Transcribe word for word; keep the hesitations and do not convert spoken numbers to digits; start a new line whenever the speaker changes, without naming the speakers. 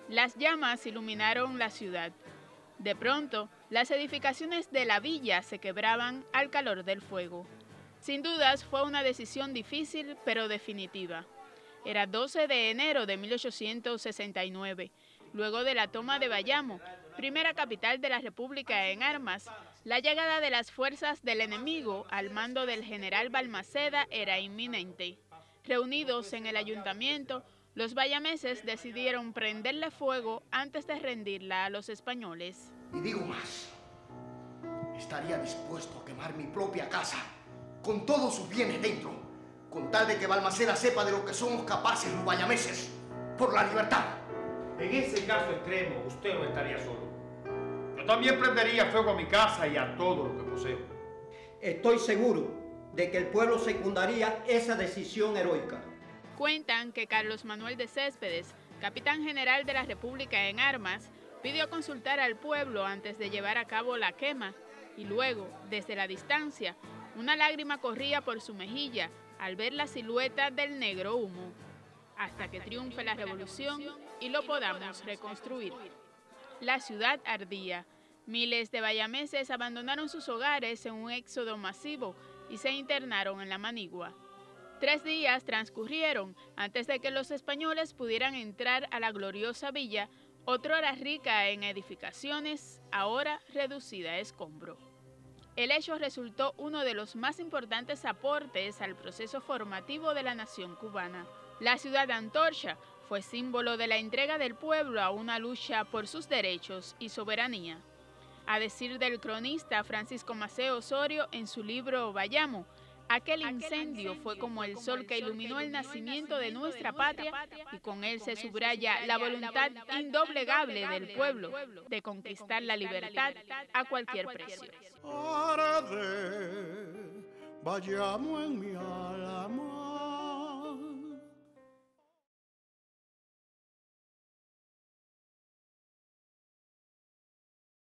Las llamas iluminaron la ciudad. De pronto, las edificaciones de la villa se quebraban al calor del fuego. Sin dudas, fue una decisión difícil, pero definitiva. Era doce de enero de mil ochocientos sesenta y nueve. Luego de la toma de Bayamo, primera capital de la República en armas, la llegada de las fuerzas del enemigo al mando del general Balmaceda era inminente. Reunidos en el ayuntamiento, los bayameses decidieron prenderle fuego antes de rendirla a los españoles.
Y digo más, estaría dispuesto a quemar mi propia casa, con todos sus bienes dentro, con tal de que Balmaceda sepa de lo que somos capaces los bayameses, por la libertad.
En ese caso extremo, usted no estaría solo. Yo también prendería fuego a mi casa y a todo lo que poseo.
Estoy seguro de que el pueblo secundaría esa decisión heroica.
Cuentan que Carlos Manuel de Céspedes, capitán general de la República en armas, pidió consultar al pueblo antes de llevar a cabo la quema y luego, desde la distancia, una lágrima corría por su mejilla al ver la silueta del negro humo, hasta que triunfe la revolución y lo podamos reconstruir. La ciudad ardía. Miles de bayameses abandonaron sus hogares en un éxodo masivo y se internaron en la Manigua. Tres días transcurrieron antes de que los españoles pudieran entrar a la gloriosa villa, otrora rica en edificaciones, ahora reducida a escombro. El hecho resultó uno de los más importantes aportes al proceso formativo de la nación cubana. La ciudad antorcha fue símbolo de la entrega del pueblo a una lucha por sus derechos y soberanía. A decir del cronista Francisco Maceo Osorio en su libro Bayamo, aquel incendio fue como el sol que iluminó el nacimiento de nuestra patria y con él se subraya la voluntad indoblegable del pueblo de conquistar la libertad a cualquier precio.
Arde, Bayamo en mi alma.